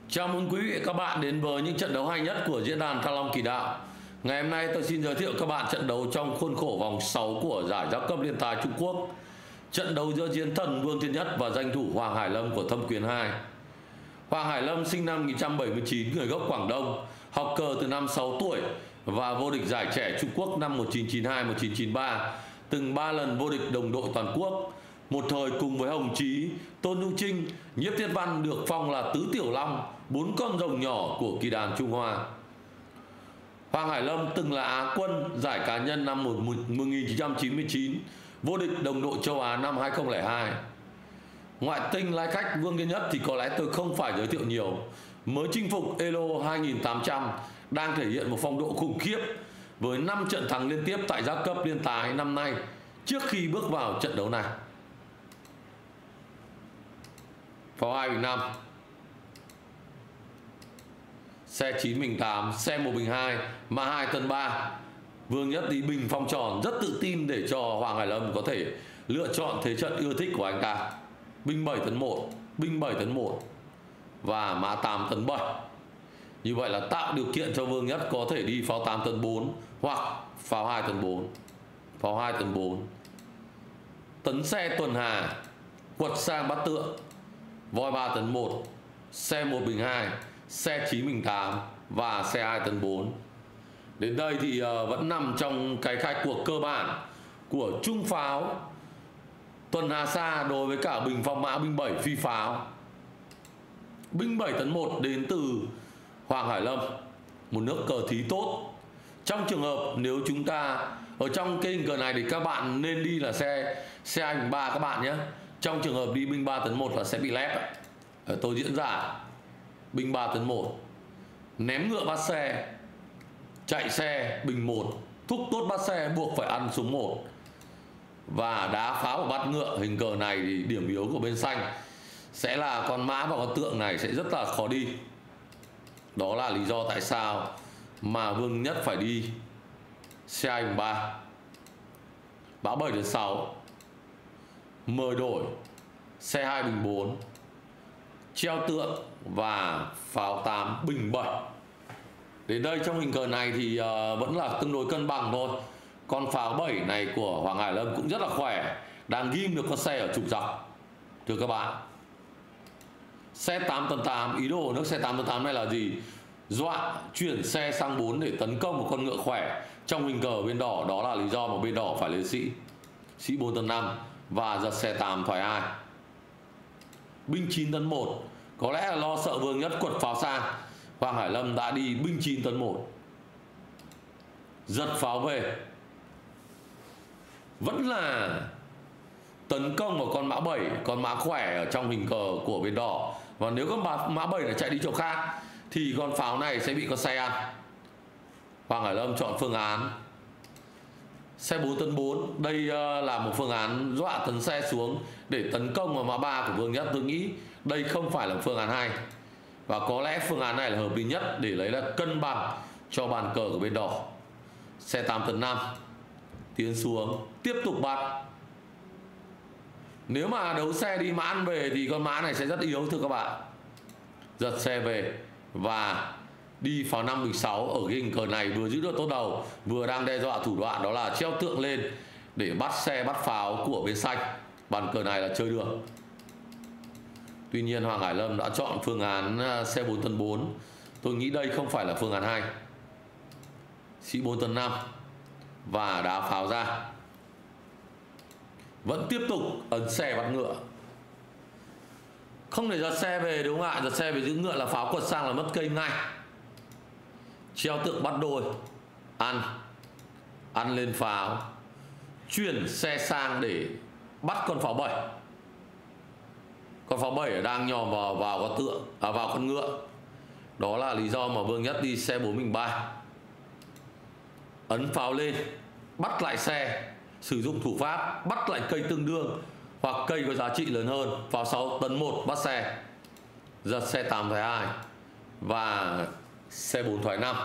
Chào mừng quý vị các bạn đến với những trận đấu hay nhất của diễn đàn Thăng Long Kỳ Đạo. Ngày hôm nay tôi xin giới thiệu các bạn trận đấu trong khuôn khổ vòng 6 của giải Giáp cấp Liên tài Trung Quốc. Trận đấu giữa chiến thần Vương Thiên Nhất và danh thủ Hoàng Hải Lâm của Thâm Quyến 2. Hoàng Hải Lâm sinh năm 1979, người gốc Quảng Đông, học cờ từ năm 6 tuổi và vô địch giải trẻ Trung Quốc năm 1992-1993, từng 3 lần vô địch đồng đội toàn quốc. Một thời cùng với Hồng Chí, Tôn Nhu Trinh, Nhiếp Thiết Văn được phong là Tứ Tiểu Long, 4 con rồng nhỏ của kỳ đàn Trung Hoa. Hoàng Hải Lâm từng là Á quân giải cá nhân năm 1999, vô địch đồng đội châu Á năm 2002. Ngoại tinh lai khách Vương Thiên Nhất thì có lẽ tôi không phải giới thiệu nhiều. Mới chinh phục Elo 2800, đang thể hiện một phong độ khủng khiếp với 5 trận thắng liên tiếp tại Giáp cấp Liên tài năm nay trước khi bước vào trận đấu này. Pháo 2 bình 5, xe 9 bình 8, xe 1 bình 2, mã 2 tân 3. Vương Nhất đi bình phong tròn rất tự tin để cho Hoàng Hải Lâm có thể lựa chọn thế trận ưa thích của anh ta. Binh 7 tấn 1, binh 7 tấn 1 và mã 8 tấn 7. Như vậy là tạo điều kiện cho Vương Nhất có thể đi pháo 8 tấn 4 hoặc pháo 2 tấn 4. Pháo 2 tấn 4. Tấn xe tuần hà, quật sang bắt tượng, voi 3 tấn 1, xe 1 bình 2, xe 9 bình 8 và xe 2 tấn 4. Đến đây thì vẫn nằm trong cái khai cuộc cơ bản của trung pháo tuần hà xa đối với cả bình phong mã binh 7 phi pháo. Binh 7 tấn 1 đến từ Hoàng Hải Lâm, một nước cờ thí tốt. Trong trường hợp nếu chúng ta ở trong cái hình cờ này thì các bạn nên đi là xe 2 bình 3 các bạn nhé. Trong trường hợp đi binh 3 tấn 1 là sẽ bị lép. Tôi diễn giải binh 3 tấn 1, ném ngựa bắt xe, chạy xe bình 1, thúc tốt bắt xe buộc phải ăn xuống 1 và đá pháo và bắt ngựa. Hình cờ này thì điểm yếu của bên xanh sẽ là con mã và con tượng này sẽ rất là khó đi. Đó là lý do tại sao mà Vương Nhất phải đi xe 2 bình 3, mã 7 đến 6, mời đổi, xe 2 bình 4, treo tượng và pháo 8 bình 7. Đến đây trong hình cờ này thì vẫn là tương đối cân bằng thôi. Con pháo 7 này của Hoàng Hải Lâm cũng rất là khỏe, đang ghim được con xe ở trục dọc. Thưa các bạn, xe 8 tấn 8, ý đồ của nước xe 8 tấn 8 này là gì? Dọa chuyển xe sang 4 để tấn công một con ngựa khỏe trong hình cờ bên đỏ. Đó là lý do mà bên đỏ phải lên sĩ 4 tấn 5 và giật xe 8 thoái 2. Binh 9 tấn 1, có lẽ là lo sợ Vương Nhất quật pháo sang, Hoàng Hải Lâm đã đi binh 9 tấn 1, giật pháo về, vẫn là tấn công vào con mã 7, con mã khỏe ở trong hình cờ của bên đỏ. Và nếu con mã 7 này chạy đi chỗ khác thì con pháo này sẽ bị con xe ăn. Hoàng Hải Lâm chọn phương án xe 4 tấn 4. Đây là một phương án dọa tấn xe xuống để tấn công vào mã 3 của Vương Nhất. Tôi nghĩ đây không phải là phương án hay, và có lẽ phương án này là hợp lý nhất để lấy là cân bằng cho bàn cờ của bên đỏ. Xe 8 tấn 5 tiến xuống, tiếp tục bắt. Nếu mà đấu xe đi mã ăn về thì con mã này sẽ rất yếu thưa các bạn. Giật xe về và đi pháo 5 bình 6. Ở cái hình cờ này vừa giữ được tốt đầu, vừa đang đe dọa thủ đoạn đó là treo tượng lên để bắt xe bắt pháo của bên xanh. Bàn cờ này là chơi được. Tuy nhiên Hoàng Hải Lâm đã chọn phương án xe 4 tấn 4. Tôi nghĩ đây không phải là phương án hay. Sĩ 4 tấn 5 và đá pháo ra, vẫn tiếp tục ấn xe bắt ngựa, không để giật xe về, đúng không ạ? Giật xe về giữ ngựa là pháo quật sang là mất cây ngay. Treo tượng bắt đôi, ăn lên pháo, chuyển xe sang để bắt con pháo 7. Con pháo 7 đang nhòm vào con tượng, vào con ngựa. Đó là lý do mà Vương Nhất đi xe 4 bình 3, ấn pháo lên, bắt lại xe, sử dụng thủ pháp bắt lại cây tương đương hoặc cây có giá trị lớn hơn. Pháo 6 tấn 1 bắt xe, giật xe 8 thoái 2 và xe 4 thoái 5.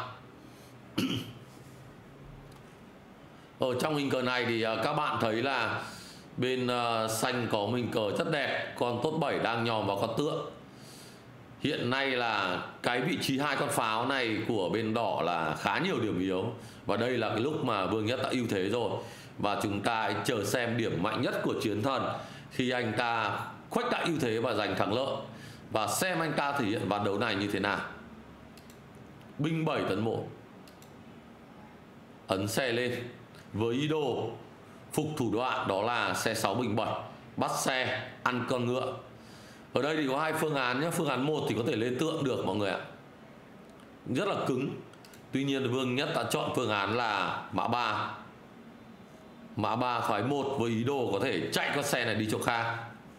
Ở trong hình cờ này thì các bạn thấy là bên xanh có hình cờ rất đẹp, con tốt 7 đang nhòm vào con tượng. Hiện nay là cái vị trí hai con pháo này của bên đỏ là khá nhiều điểm yếu, và đây là cái lúc mà Vương Nhất đã ưu thế rồi. Và chúng ta chờ xem điểm mạnh nhất của Chiến Thần khi anh ta khuếch đại ưu thế và giành thắng lợi, và xem anh ta thể hiện ván đấu này như thế nào. Binh 7 tấn 1, ấn xe lên với ý đồ phục thủ đoạn, đó là xe 6 bình 7, bắt xe ăn con ngựa. Ở đây thì có hai phương án nhé. Phương án 1 thì có thể lên tượng được mọi người ạ, rất là cứng. Tuy nhiên Vương Nhất đã chọn phương án là mã 3. Mã 3 thoái 1 với ý đồ có thể chạy con xe này đi chỗ khác,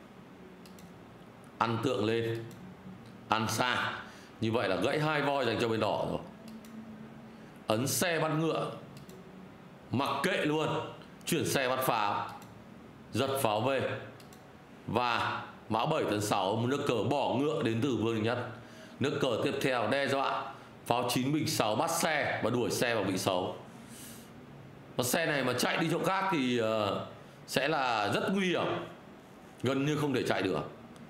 ăn tượng lên, ăn xa. Như vậy là gãy 2 voi dành cho bên đỏ rồi. Ấn xe bắt ngựa, mặc kệ luôn, chuyển xe bắt pháo, giật pháo về. Và mã 7 tấn 6, một nước cờ bỏ ngựa đến từ Vương Nhất. Nước cờ tiếp theo đe dọa pháo 9 bình 6 bắt xe và đuổi xe vào bình 6. Và xe này mà chạy đi chỗ khác thì sẽ là rất nguy hiểm, gần như không thể chạy được.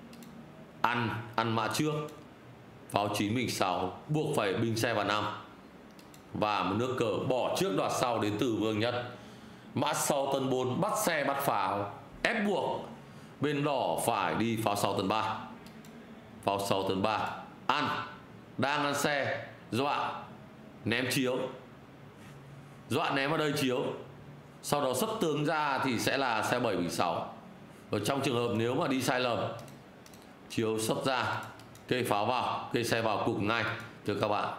Ăn mã trước, pháo 9 bình 6 buộc phải bình xe vào 5. Và một nước cờ bỏ trước đoạt sau đến từ Vương Nhất. Mã 6 tấn 4 bắt xe bắt pháo, ép buộc bên đỏ phải đi pháo 6 tấn 3. Pháo 6 tấn 3 đang ăn xe, dọa ném chiếu, dọa ném vào đây chiếu, sau đó xuất tướng ra thì sẽ là xe 7 bình 6. Ở trong trường hợp nếu mà đi sai lầm, chiếu xuất ra, kê pháo vào, kê xe vào cục ngay thưa các bạn.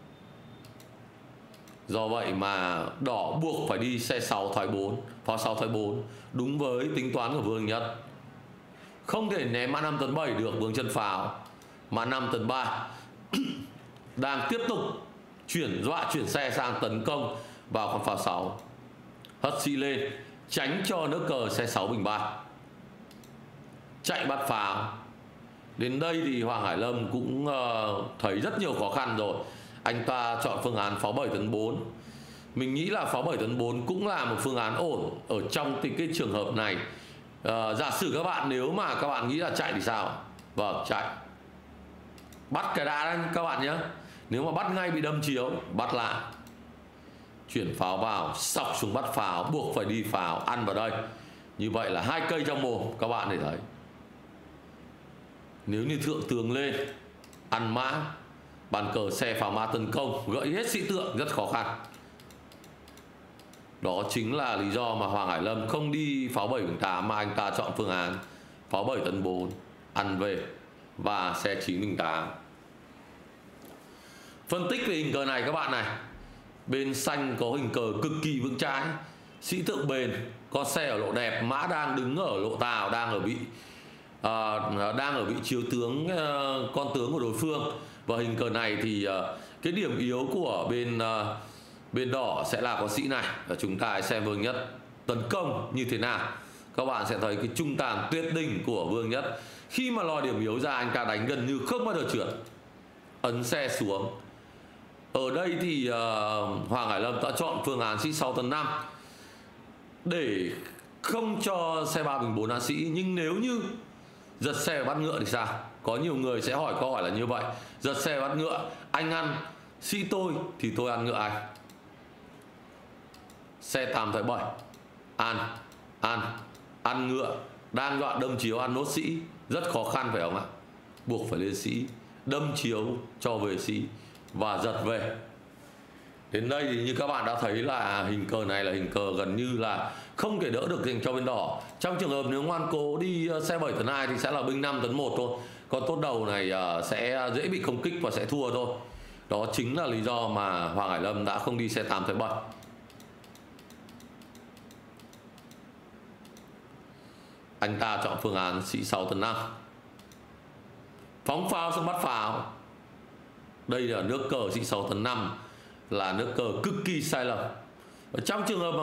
Do vậy mà đỏ buộc phải đi xe 6 thoái 4, pháo 6 thoái 4, đúng với tính toán của Vương Nhất. Không thể ném mã 5 tấn 7 được Vương chân pháo. Mã 5 tấn 3 đang tiếp tục chuyển xe sang tấn công vào con pháo 6. Hất sĩ lên, tránh cho nước cờ xe 6 bình 3, chạy bắt pháo. Đến đây thì Hoàng Hải Lâm cũng thấy rất nhiều khó khăn rồi. Anh ta chọn phương án pháo 7 tấn 4. Mình nghĩ là pháo 7 tấn 4 cũng là một phương án ổn ở trong cái trường hợp này. Giả sử các bạn, nếu mà các bạn nghĩ là chạy thì sao? Vâng, chạy. Bắt cái đá đấy các bạn nhé. Nếu mà bắt ngay bị đâm chiếu, bắt lại, chuyển pháo vào, sọc xuống bắt pháo, buộc phải đi pháo, ăn vào đây. Như vậy là 2 cây trong mồm các bạn để thấy. Nếu như thượng tướng lên, ăn mã, bàn cờ xe pháo mã tấn công, gãy hết sĩ tượng, rất khó khăn. Đó chính là lý do mà Hoàng Hải Lâm không đi pháo 7 bình 8 mà anh ta chọn phương án pháo 7 tấn 4, ăn về và xe 9 bình 8. Phân tích về hình cờ này các bạn này. Bên xanh có hình cờ cực kỳ vững chãi, sĩ tượng bền, con xe ở lộ đẹp, mã đang đứng ở lộ tào, đang ở vị chiếu tướng, con tướng của đối phương. Và hình cờ này thì cái điểm yếu của bên đỏ sẽ là con sĩ này. Và chúng ta hãy xem Vương Nhất tấn công như thế nào. Các bạn sẽ thấy cái trung tàn tuyệt đỉnh của Vương Nhất. Khi mà lòi điểm yếu ra, anh ta đánh gần như không bao giờ trượt. Ấn xe xuống. Ở đây thì Hoàng Hải Lâm đã chọn phương án sĩ 6 tấn 5 để không cho xe 3 bình 4 ăn sĩ. Nhưng nếu như giật xe bắt ngựa thì sao? Có nhiều người sẽ hỏi câu hỏi là như vậy. Giật xe bắt ngựa, anh ăn sĩ tôi thì tôi ăn ngựa anh. Xe 8 thoái 7, ăn ngựa, đang dọa đâm chiếu, ăn nốt sĩ, rất khó khăn phải không ạ? Buộc phải lên sĩ, đâm chiếu cho về sĩ và giật về. Đến đây thì như các bạn đã thấy là hình cờ này là hình cờ gần như là không thể đỡ được dành cho bên đỏ. Trong trường hợp nếu ngoan cố đi xe 7 tấn 2 thì sẽ là binh 5 tấn 1 thôi. Còn tốt đầu này sẽ dễ bị công kích và sẽ thua thôi. Đó chính là lý do mà Hoàng Hải Lâm đã không đi xe 8 thoái 7. Anh ta chọn phương án sĩ 6 tấn 5, phóng pháo sang bắt pháo. Đây là nước cờ sĩ 6 tấn 5, là nước cờ cực kỳ sai lầm. Trong trường hợp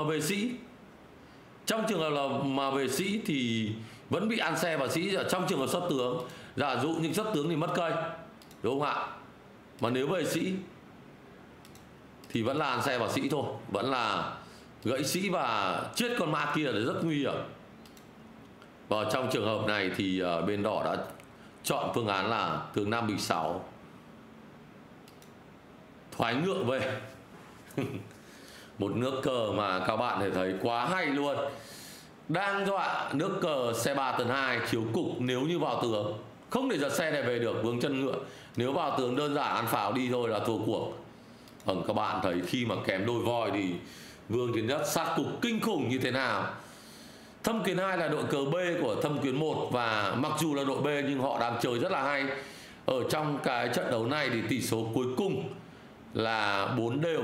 mà về sĩ, thì vẫn bị ăn xe và sĩ. Ở trong trường hợp xuất tướng, giả dụ những xuất tướng thì mất cây, đúng không ạ? Mà nếu về sĩ thì vẫn là ăn xe và sĩ thôi, vẫn là gãy sĩ và chết con mã kia là rất nguy hiểm. Và trong trường hợp này thì bên đỏ đã chọn phương án là tướng Nam B6, thoái ngựa về. Một nước cờ mà các bạn thể thấy quá hay luôn. Đang dọa nước cờ C3 tấn 2 chiếu cục, nếu như vào tướng không để giật xe này về được, vướng chân ngựa. Nếu vào tướng đơn giản ăn pháo đi thôi là thua cuộc. Các bạn thấy khi mà kém đôi voi thì Vương Kiến Nhất sát cục kinh khủng như thế nào. Thâm Quyến 2 là đội cờ B của Thâm Quyến 1, và mặc dù là đội B nhưng họ đang chơi rất là hay. Ở trong cái trận đấu này thì tỷ số cuối cùng là 4 đều.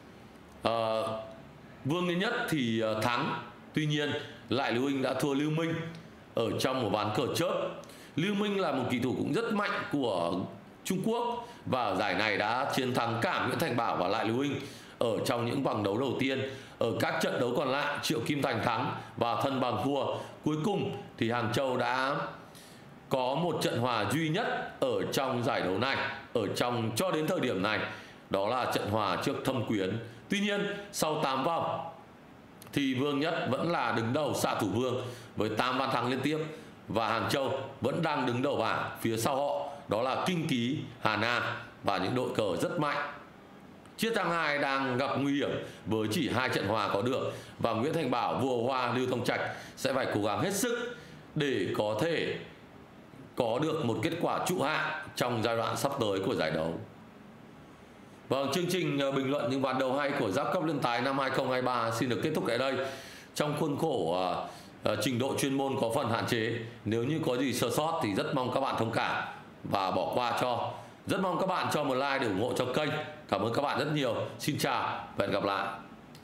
Vương Kiến Nhất thì thắng, tuy nhiên Lại Lưu Huynh đã thua Lưu Minh ở trong một ván cờ chớp. Lưu Minh là một kỳ thủ cũng rất mạnh của Trung Quốc, và ở giải này đã chiến thắng cả Nguyễn Thành Bảo và Lại Lưu Huynh ở trong những vòng đấu đầu tiên. Ở các trận đấu còn lại, Triệu Kim Thành thắng và Thân Bằng thua. Cuối cùng thì Hàng Châu đã có một trận hòa duy nhất ở trong giải đấu này, ở trong cho đến thời điểm này, đó là trận hòa trước Thâm Quyến. Tuy nhiên sau 8 vòng thì Vương Nhất vẫn là đứng đầu xạ thủ vương với 8 ván thắng liên tiếp, và Hàng Châu vẫn đang đứng đầu bảng. Phía sau họ đó là Kinh Ký, Hà Nam và những đội cờ rất mạnh. Chiết Giang 2 đang gặp nguy hiểm với chỉ 2 trận hòa có được, và Nguyễn Thành Bảo, Vua Hoa, Lưu Tông Trạch sẽ phải cố gắng hết sức để có thể có được một kết quả trụ hạng trong giai đoạn sắp tới của giải đấu. Vâng, chương trình bình luận những ván đấu hay của Giáp Cấp Lương Tài năm 2023 xin được kết thúc tại đây. Trong khuôn khổ trình độ chuyên môn có phần hạn chế, nếu như có gì sơ sót thì rất mong các bạn thông cảm và bỏ qua cho. Rất mong các bạn cho một like để ủng hộ cho kênh. Cảm ơn các bạn rất nhiều. Xin chào và hẹn gặp lại.